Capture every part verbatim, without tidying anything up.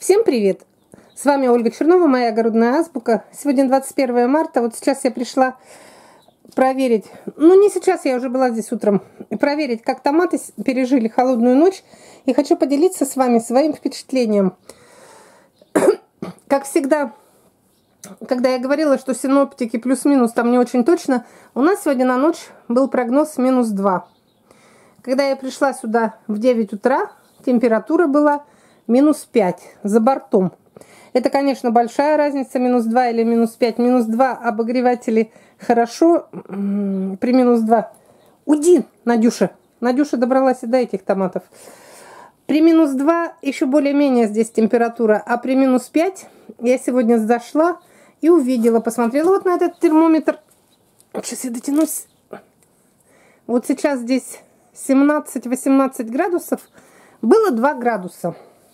Всем привет! С вами Ольга Чернова, моя огородная азбука. Сегодня двадцать первое марта. Вот сейчас я пришла проверить, ну не сейчас, я уже была здесь утром, проверить, как томаты пережили холодную ночь. И хочу поделиться с вами своим впечатлением. Как всегда, когда я говорила, что синоптики плюс-минус там не очень точно, у нас сегодня на ночь был прогноз минус два. Когда я пришла сюда в девять утра, температура была минус пять за бортом. Это, конечно, большая разница, минус два или минус пять. Минус два обогреватели хорошо, при минус два. Уйди, Надюша. Надюша добралась и до этих томатов. При минус два еще более-менее здесь температура, а при минус пять я сегодня зашла и увидела, посмотрела вот на этот термометр. Сейчас я дотянусь. Вот сейчас здесь семнадцать-восемнадцать градусов, было два градуса.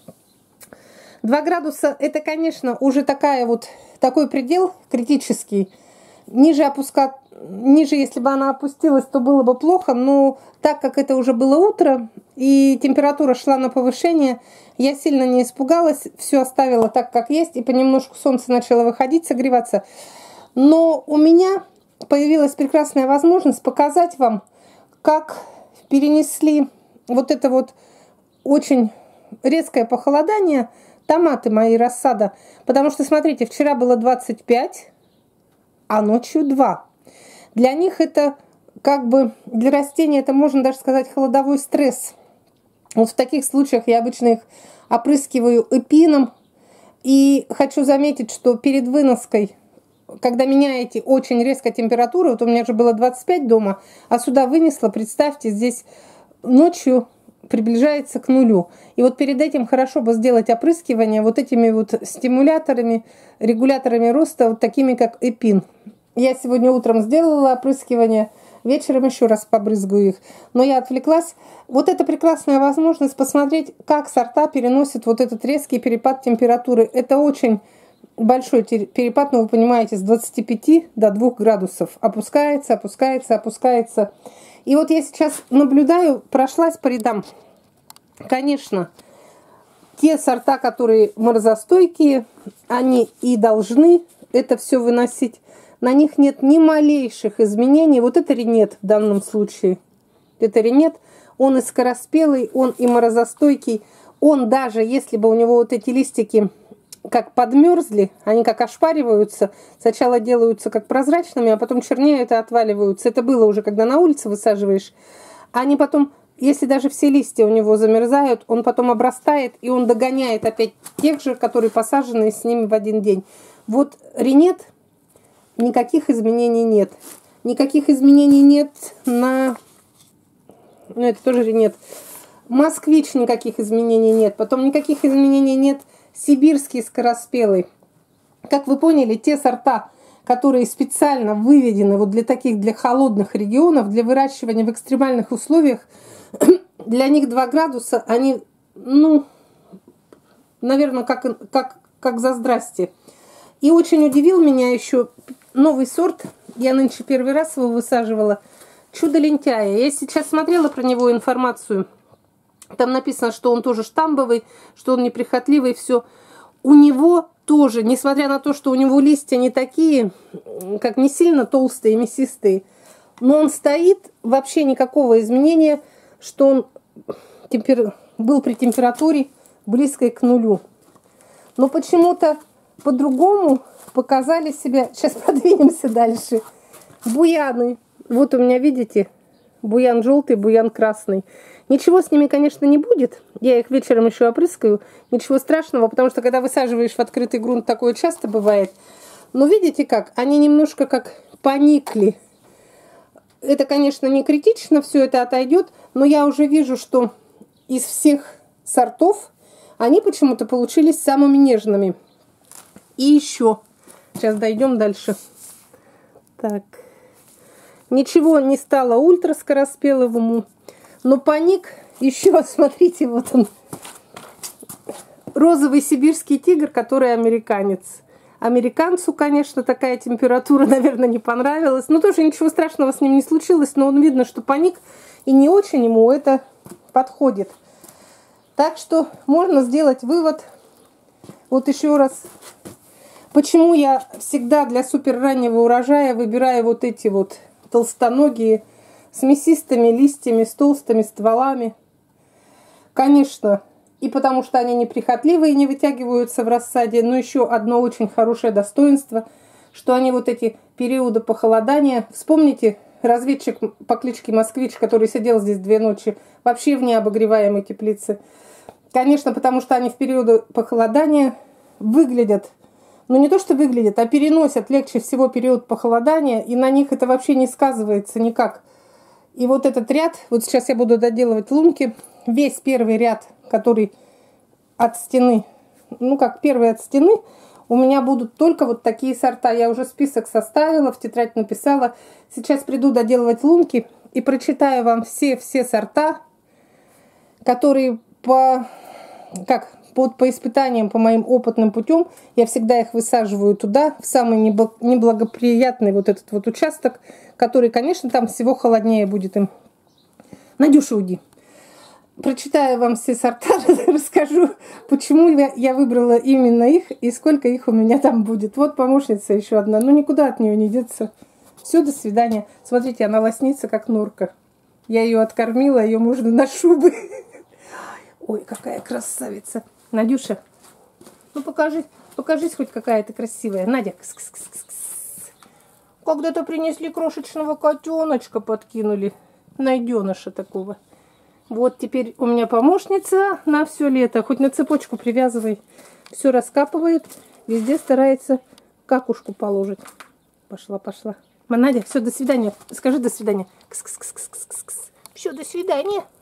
два градуса это, конечно, уже такая вот, такой предел критический. Ниже опускать, ниже, если бы она опустилась, то было бы плохо. Но так как это уже было утро и температура шла на повышение, я сильно не испугалась. Все оставила так, как есть. И понемножку солнце начало выходить, согреваться. Но у меня появилась прекрасная возможность показать вам, как перенесли вот это вот очень резкое похолодание томаты мои, рассада. Потому что, смотрите, вчера было двадцать пять, а ночью два. Для них это, как бы, для растений это, можно даже сказать, холодовой стресс. Вот в таких случаях я обычно их опрыскиваю эпином. И хочу заметить, что перед выноской, когда меняете очень резко температуру, вот у меня же было двадцать пять дома, а сюда вынесла, представьте, здесь ночью приближается к нулю. И вот перед этим хорошо бы сделать опрыскивание вот этими вот стимуляторами, регуляторами роста, вот такими как эпин. Я сегодня утром сделала опрыскивание, вечером еще раз побрызгаю их. Но я отвлеклась. Вот это прекрасная возможность посмотреть, как сорта переносят вот этот резкий перепад температуры. Это очень большой перепад, но вы понимаете, с двадцати пяти до двух градусов. Опускается, опускается, опускается. И вот я сейчас наблюдаю, прошлась по рядам. Конечно, те сорта, которые морозостойкие, они и должны это все выносить. На них нет ни малейших изменений. Вот это ренет в данном случае. Это ренет. Он и скороспелый, он и морозостойкий. Он даже, если бы у него вот эти листики как подмерзли, они как ошпариваются, сначала делаются как прозрачными, а потом чернеют и отваливаются. Это было уже, когда на улице высаживаешь. Они потом, если даже все листья у него замерзают, он потом обрастает, и он догоняет опять тех же, которые посажены с ними в один день. Вот ренет, никаких изменений нет. Никаких изменений нет на... Ну, это тоже ренет. Москвич, никаких изменений нет. Потом никаких изменений нет. Сибирский скороспелый. Как вы поняли, те сорта, которые специально выведены вот для таких, для холодных регионов, для выращивания в экстремальных условиях, для них два градуса, они, ну, наверное, как, как, как за здрасте. И очень удивил меня еще новый сорт, я нынче первый раз его высаживала, чудо лентяя. Я сейчас смотрела про него информацию. Там написано, что он тоже штамбовый, что он неприхотливый, все. У него тоже, несмотря на то, что у него листья не такие, как не сильно толстые, мясистые, но он стоит, вообще никакого изменения, что он темпер... был при температуре близкой к нулю. Но почему-то по-другому показали себя. Сейчас продвинемся дальше. Буяны. Вот у меня, видите, буян желтый, буян красный. Ничего с ними, конечно, не будет. Я их вечером еще опрыскаю. Ничего страшного, потому что когда высаживаешь в открытый грунт, такое часто бывает. Но видите как? Они немножко как поникли. Это, конечно, не критично, все это отойдет. Но я уже вижу, что из всех сортов они почему-то получились самыми нежными. И еще. Сейчас дойдем дальше. Так. Ничего не стало ультраскороспеловому. Но паник, еще, смотрите, вот он, розовый сибирский тигр, который американец. Американцу, конечно, такая температура, наверное, не понравилась. Но тоже ничего страшного с ним не случилось, но он видно, что паник, и не очень ему это подходит. Так что можно сделать вывод, Вот еще раз. Почему я всегда для супер раннего урожая выбираю вот эти вот толстоногие с мясистыми листьями, с толстыми стволами? Конечно, и потому что они неприхотливые и не вытягиваются в рассаде, но еще одно очень хорошее достоинство, что они вот эти периоды похолодания. Вспомните, разведчик по кличке Москвич, который сидел здесь две ночи, вообще в необогреваемой теплице. Конечно, потому что они в периоды похолодания выглядят, ну не то что выглядят, а переносят легче всего период похолодания, и на них это вообще не сказывается никак. И вот этот ряд, вот сейчас я буду доделывать лунки, весь первый ряд, который от стены, ну как первый от стены, у меня будут только вот такие сорта. Я уже список составила, в тетрадь написала. Сейчас приду доделывать лунки и прочитаю вам все-все сорта, которые по, как, по, по испытаниям, по моим опытным путем, я всегда их высаживаю туда, в самый неблагоприятный вот этот вот участок, который, конечно, там всего холоднее будет им. Надюша, уйди. Прочитаю вам все сорта, расскажу, почему я выбрала именно их и сколько их у меня там будет. Вот помощница еще одна, ну никуда от нее не деться. Все, до свидания. Смотрите, она лоснится, как норка. Я ее откормила, ее можно на шубы. Ой, какая красавица. Надюша, ну покажи, покажись хоть какая ты красивая. Надя, кс-кс-кс-кс. Когда-то принесли крошечного котеночка, подкинули. Найденыша такого. Вот теперь у меня помощница на все лето. Хоть на цепочку привязывай. Все раскапывает. Везде старается какушку положить. Пошла, пошла. Надя, все, до свидания. Скажи до свидания. Кс -кс -кс -кс -кс -кс. Все, до свидания.